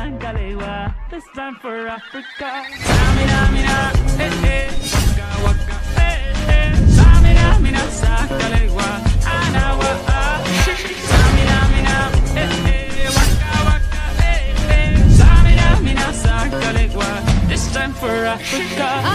Sangalewa, this time for Africa. Samina, mina, eh, eh, waka, waka, eh, eh. Samina, mina, Sangalewa, anawa, ah. Samina, mina, eh, eh, waka, waka, eh, eh. Samina, mina, Sangalewa, this time for Africa.